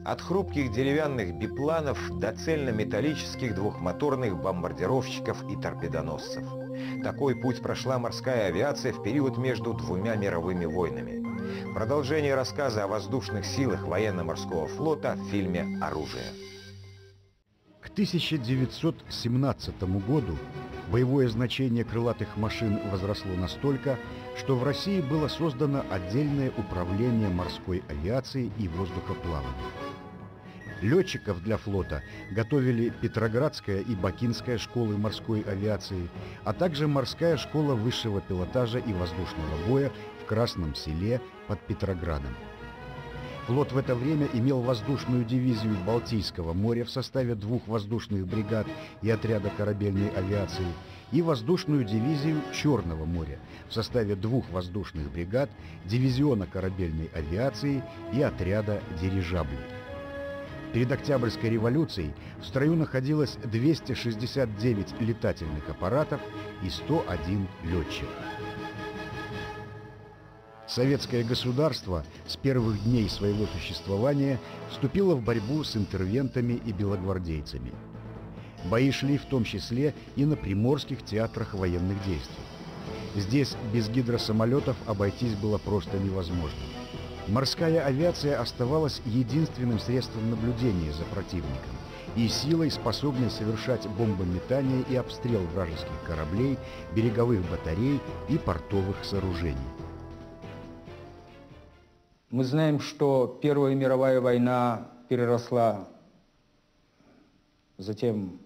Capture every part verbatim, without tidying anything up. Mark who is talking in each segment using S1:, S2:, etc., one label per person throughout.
S1: От хрупких деревянных бипланов до цельнометаллических двухмоторных бомбардировщиков и торпедоносцев. Такой путь прошла морская авиация в период между двумя мировыми войнами. Продолжение рассказа о воздушных силах военно-морского флота в фильме «Оружие».
S2: К тысяча девятьсот семнадцатому году боевое значение крылатых машин возросло настолько, что в России было создано отдельное управление морской авиацией и воздухоплаванием. Летчиков для флота готовили Петроградская и Бакинская школы морской авиации, а также морская школа высшего пилотажа и воздушного боя в Красном Селе под Петроградом. Флот в это время имел воздушную дивизию Балтийского моря в составе двух воздушных бригад и отряда корабельной авиации и воздушную дивизию Черного моря в составе двух воздушных бригад, дивизиона корабельной авиации и отряда дирижаблей. Перед Октябрьской революцией в строю находилось двести шестьдесят девять летательных аппаратов и сто один летчик. Советское государство с первых дней своего существования вступило в борьбу с интервентами и белогвардейцами. Бои шли в том числе и на приморских театрах военных действий. Здесь без гидросамолетов обойтись было просто невозможно. Морская авиация оставалась единственным средством наблюдения за противником и силой, способной совершать бомбометание и обстрел вражеских кораблей, береговых батарей и портовых сооружений.
S3: Мы знаем, что Первая мировая война переросла затем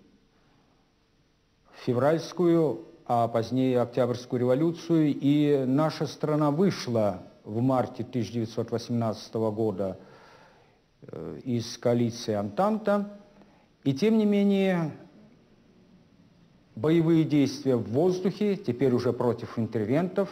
S3: в февральскую, а позднее Октябрьскую революцию, и наша страна вышла в марте тысяча девятьсот восемнадцатого года из коалиции Антанта. И тем не менее боевые действия в воздухе, теперь уже против интервентов,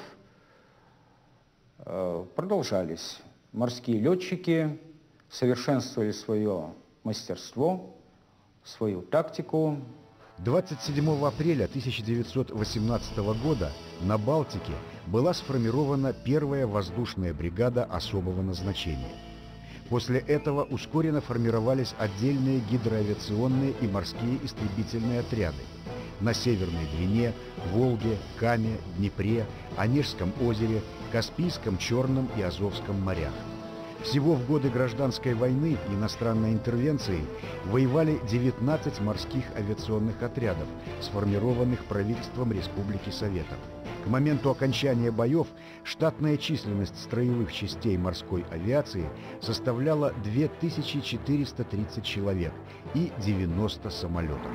S3: продолжались. Морские летчики совершенствовали свое мастерство, свою тактику.
S2: двадцать седьмого апреля тысяча девятьсот восемнадцатого года на Балтике была сформирована первая воздушная бригада особого назначения. После этого ускоренно формировались отдельные гидроавиационные и морские истребительные отряды на Северной Двине, Волге, Каме, Днепре, Онежском озере, Каспийском, Черном и Азовском морях. Всего в годы гражданской войны и иностранной интервенции воевали девятнадцать морских авиационных отрядов, сформированных правительством Республики Советов. К моменту окончания боев штатная численность строевых частей морской авиации составляла две тысячи четыреста тридцать человек и девяносто самолетов.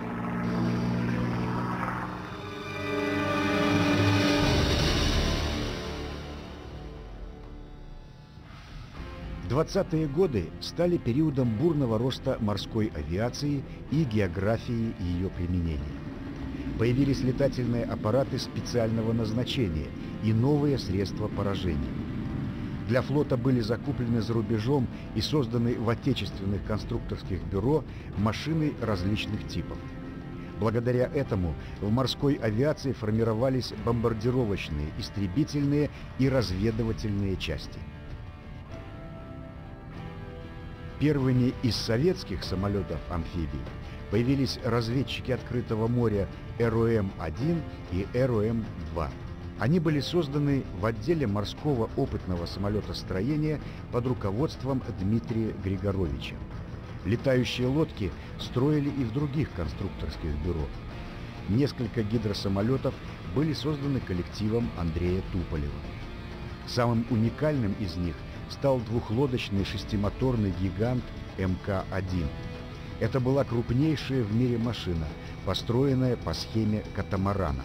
S2: двадцатые годы стали периодом бурного роста морской авиации и географии ее применения. Появились летательные аппараты специального назначения и новые средства поражения. Для флота были закуплены за рубежом и созданы в отечественных конструкторских бюро машины различных типов. Благодаря этому в морской авиации формировались бомбардировочные, истребительные и разведывательные части. Первыми из советских самолетов-амфибий появились разведчики открытого моря эр о эм один и эр о эм два. Они были созданы в отделе морского опытного самолетостроения под руководством Дмитрия Григоровича. Летающие лодки строили и в других конструкторских бюро. Несколько гидросамолетов были созданы коллективом Андрея Туполева. Самым уникальным из них стал двухлодочный шестимоторный гигант эм ка один. Это была крупнейшая в мире машина, построенная по схеме катамарана.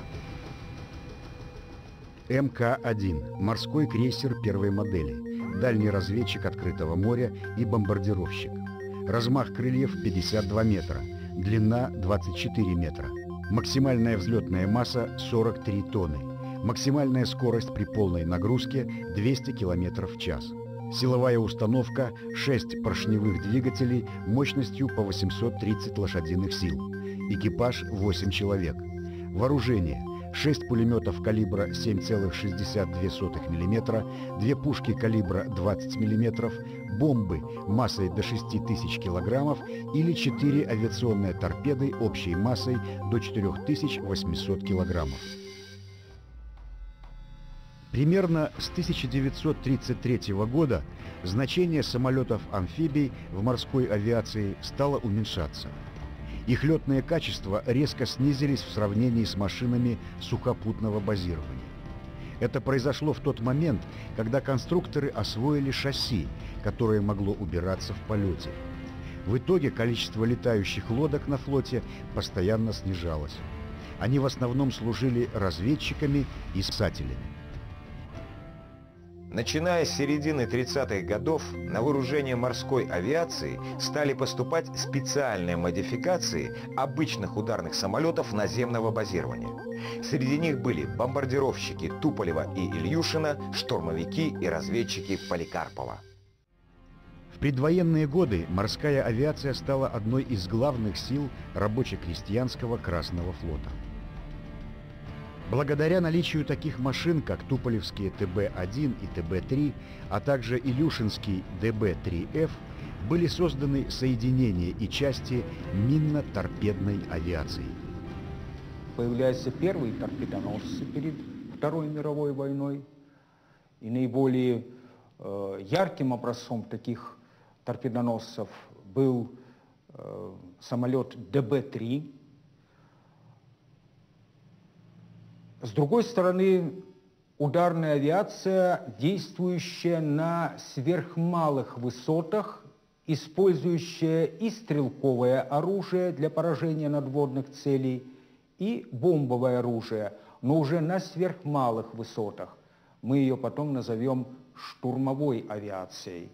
S2: эм ка один – морской крейсер первой модели, дальний разведчик открытого моря и бомбардировщик. Размах крыльев пятьдесят два метра, длина двадцать четыре метра. Максимальная взлетная масса сорок три тонны. Максимальная скорость при полной нагрузке двести километров в час. Силовая установка шесть поршневых двигателей мощностью по восемьсот тридцать лошадиных сил. Экипаж восемь человек. Вооружение: шесть пулеметов калибра семь целых шестьдесят две сотых миллиметра, две пушки калибра двадцать миллиметров, бомбы массой до шести тысяч килограммов или четыре авиационные торпеды общей массой до четырёх тысяч восьмисот килограммов. Примерно с тысяча девятьсот тридцать третьего года значение самолетов-амфибий в морской авиации стало уменьшаться. Их летные качества резко снизились в сравнении с машинами сухопутного базирования. Это произошло в тот момент, когда конструкторы освоили шасси, которое могло убираться в полете. В итоге количество летающих лодок на флоте постоянно снижалось. Они в основном служили разведчиками и спасателями.
S1: Начиная с середины тридцатых годов на вооружение морской авиации стали поступать специальные модификации обычных ударных самолетов наземного базирования. Среди них были бомбардировщики Туполева и Ильюшина, штурмовики и разведчики Поликарпова.
S2: В предвоенные годы морская авиация стала одной из главных сил рабоче-крестьянского Красного флота. Благодаря наличию таких машин, как туполевские Т Б один и Т Б три, а также илюшинский Д Б три Ф, были созданы соединения и части минно-торпедной авиации.
S3: Появляются первые торпедоносцы перед Второй мировой войной. И наиболее э, ярким образцом таких торпедоносцев был э, самолет Д Б три. С другой стороны, ударная авиация, действующая на сверхмалых высотах, использующая и стрелковое оружие для поражения надводных целей, и бомбовое оружие, но уже на сверхмалых высотах. Мы ее потом назовем штурмовой авиацией.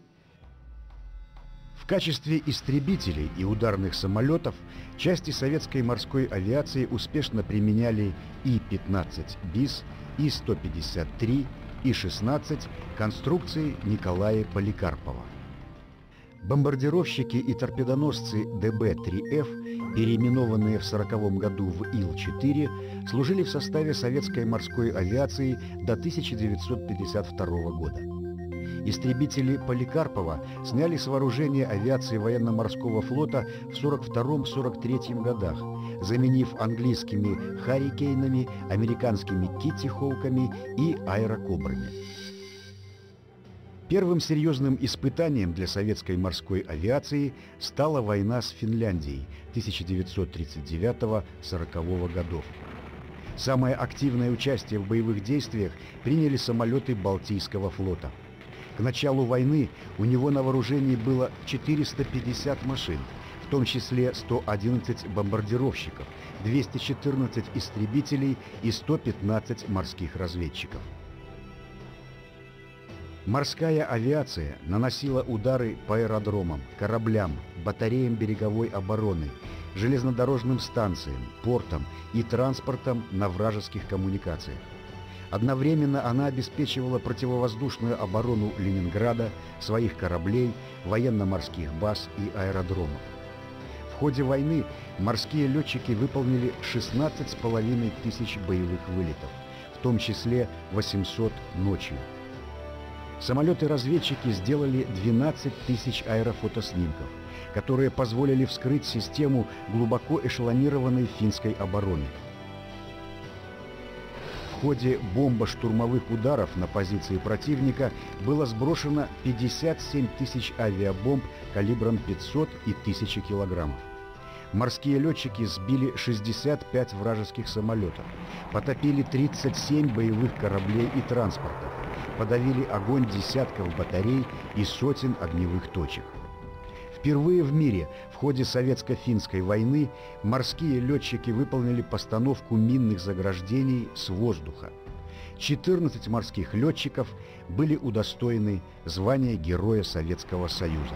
S2: В качестве истребителей и ударных самолетов части советской морской авиации успешно применяли И пятнадцать БИС, И сто пятьдесят три, И шестнадцать конструкции Николая Поликарпова. Бомбардировщики и торпедоносцы Д Б три Ф, переименованные в сороковом году в Ил четыре, служили в составе советской морской авиации до тысяча девятьсот пятьдесят второго года. Истребители Поликарпова сняли с вооружения авиации военно-морского флота в сорок втором — сорок третьем годах, заменив английскими «Харрикейнами», американскими «Китти-Хоуками» и «Аэрокобрами». Первым серьезным испытанием для советской морской авиации стала война с Финляндией тысяча девятьсот тридцать девятого — сорокового годов. Самое активное участие в боевых действиях приняли самолеты Балтийского флота. К началу войны у него на вооружении было четыреста пятьдесят машин, в том числе сто одиннадцать бомбардировщиков, двести четырнадцать истребителей и сто пятнадцать морских разведчиков. Морская авиация наносила удары по аэродромам, кораблям, батареям береговой обороны, железнодорожным станциям, портам и транспортам на вражеских коммуникациях. Одновременно она обеспечивала противовоздушную оборону Ленинграда, своих кораблей, военно-морских баз и аэродромов. В ходе войны морские летчики выполнили шестнадцать с половиной тысяч боевых вылетов, в том числе восемьсот ночью. Самолеты-разведчики сделали двенадцать тысяч аэрофотоснимков, которые позволили вскрыть систему глубоко эшелонированной финской обороны. В ходе бомбо-штурмовых ударов на позиции противника было сброшено пятьдесят семь тысяч авиабомб калибром пятьсот и тысяча килограммов. Морские летчики сбили шестьдесят пять вражеских самолетов, потопили тридцать семь боевых кораблей и транспортов, подавили огонь десятков батарей и сотен огневых точек. Впервые в мире в ходе советско-финской войны морские летчики выполнили постановку минных заграждений с воздуха. четырнадцать морских летчиков были удостоены звания Героя Советского Союза.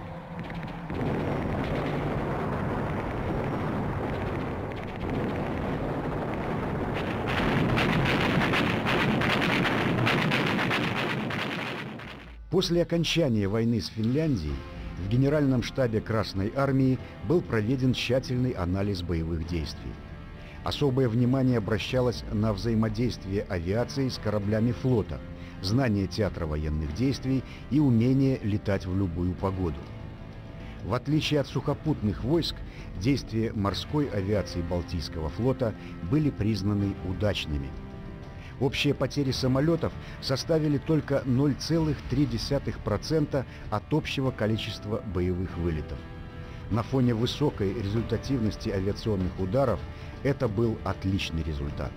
S2: После окончания войны с Финляндией в Генеральном штабе Красной Армии был проведен тщательный анализ боевых действий. Особое внимание обращалось на взаимодействие авиации с кораблями флота, знание театра военных действий и умение летать в любую погоду. В отличие от сухопутных войск, действия морской авиации Балтийского флота были признаны удачными. Общие потери самолетов составили только ноль целых три десятых процента от общего количества боевых вылетов. На фоне высокой результативности авиационных ударов это был отличный результат.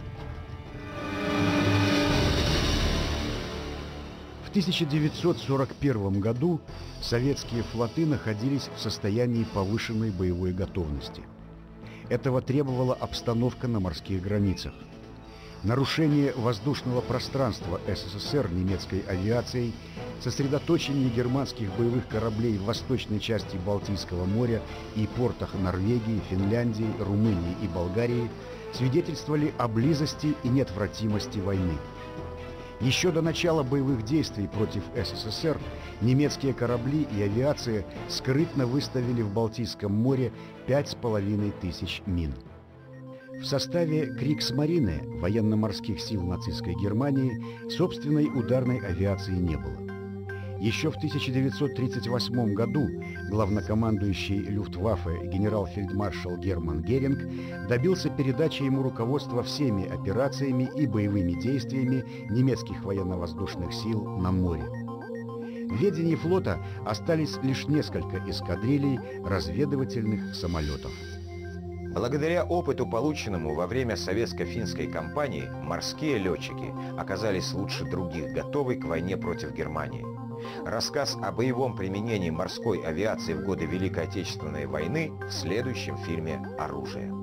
S2: В тысяча девятьсот сорок первом году советские флоты находились в состоянии повышенной боевой готовности. Этого требовала обстановка на морских границах. Нарушение воздушного пространства СССР немецкой авиацией, сосредоточение германских боевых кораблей в восточной части Балтийского моря и портах Норвегии, Финляндии, Румынии и Болгарии свидетельствовали о близости и неотвратимости войны. Еще до начала боевых действий против СССР немецкие корабли и авиация скрытно выставили в Балтийском море пять с половиной тысяч мин. В составе Кригсмарине военно-морских сил нацистской Германии собственной ударной авиации не было. Еще в тысяча девятьсот тридцать восьмом году главнокомандующий Люфтваффе генерал-фельдмаршал Герман Геринг добился передачи ему руководства всеми операциями и боевыми действиями немецких военно-воздушных сил на море. В ведении флота остались лишь несколько эскадрилей разведывательных самолетов.
S1: Благодаря опыту, полученному во время советско-финской кампании, морские летчики оказались лучше других готовы к войне против Германии. Рассказ о боевом применении морской авиации в годы Великой Отечественной войны в следующем фильме «Оружие».